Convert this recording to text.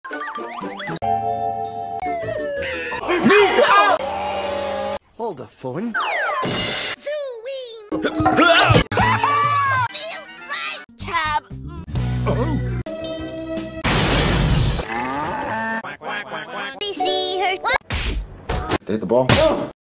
Hold the phone. Cab. Oh. We see her. They hit the ball.